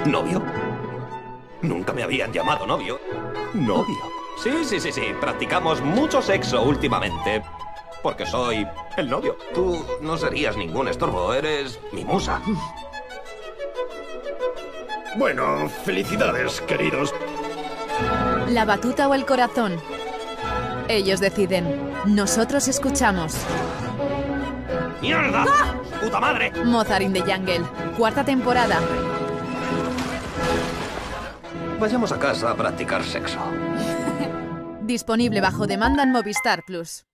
¿Novio? Nunca me habían llamado novio. ¿Novio? Sí. Practicamos mucho sexo últimamente. Porque soy el novio. Tú no serías ningún estorbo, eres mi musa. Bueno, felicidades, queridos. La batuta o el corazón. Ellos deciden. Nosotros escuchamos. ¡Mierda! ¡Ah! ¡Puta madre! Mozart in the Jungle. 4ª temporada. Vayamos a casa a practicar sexo. Disponible bajo demanda en Movistar Plus.